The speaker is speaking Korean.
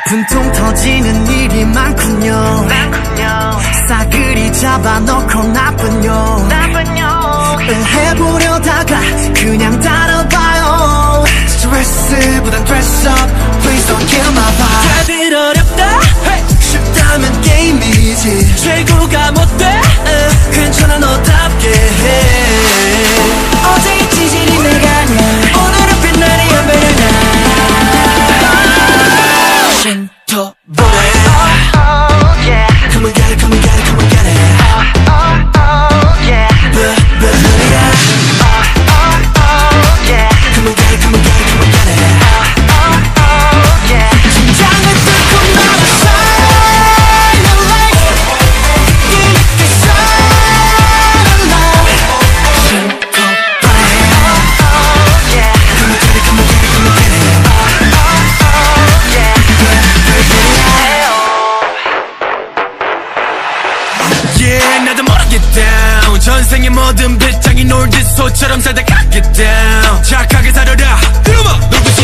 분통 터지는 일이 많군요. 싸그리 잡아놓고 나쁜요. 해보려다가 그냥 따라봐요. 스트레스보단 dress up, please don't kill my vibe. 다들 어렵다 쉽다면 게임이지. 최고가 못돼 괜찮아 너답게 해. 어제의 찌질이 내가 아냐 오늘은 빛나는 연배를 나 쉼터보다 Come on get it, come on get it, come on get it. But Come on get it, come on get it, come on get it. 심장을 뚫고 나를 shine a light. 이렇게 shine a light. Come on get it, come on get it, come on get it. Yeah, 나도 모르겠다 전생의 모든 배짱이 놀듯 소처럼 살다 가겠다 착하게 살아라 들어봐 너도